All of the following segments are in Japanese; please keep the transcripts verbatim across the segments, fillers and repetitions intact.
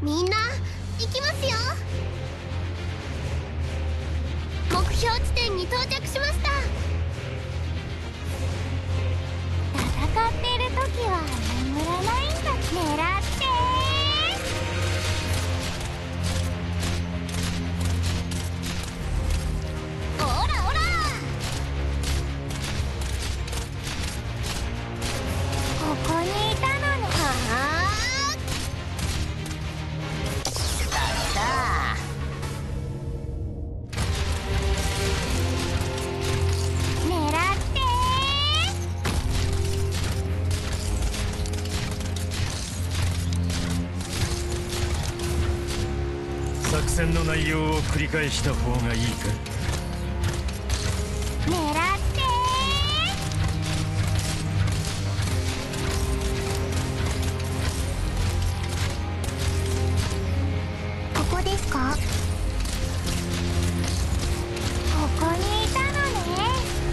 みんな行きますよ。目標地点に到着しました。戦っている時は眠らないんだ。狙ってー。おらおら、ここにいたのね。はあ、 作戦の内容を繰り返した方がいいか。 狙ってー。ここですか？ここにいたのね。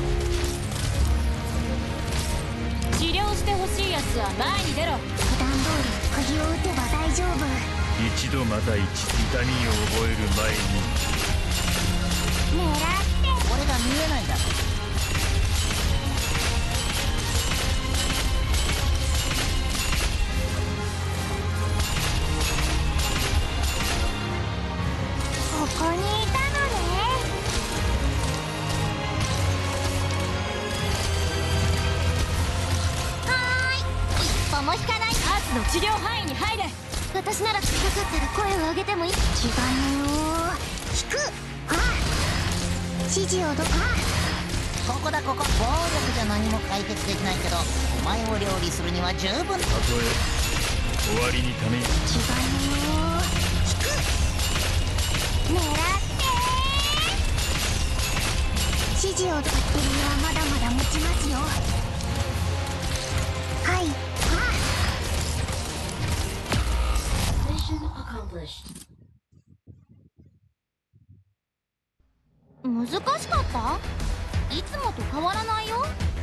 治療してほしいやつは前に出ろ。 普段通り釘を打てば大丈夫。 一度また一、痛みを覚える前に。 狙って俺が見えないんだ。 ここにいたのね。はーい、一歩も引かない。 アーツの治療範囲に入れ。 私ならかかったら声を上げてもいい。違うよ。引く。ああ、指示をどあここだここ。暴力じゃ何も解決できないけど、お前を料理するには十分。 たとえ終わりにため。 違うよ。引く。狙ってー。指示を使ってるのはまだまだ持ちますよ。はい。ああ、難しかった？いつもと変わらないよ。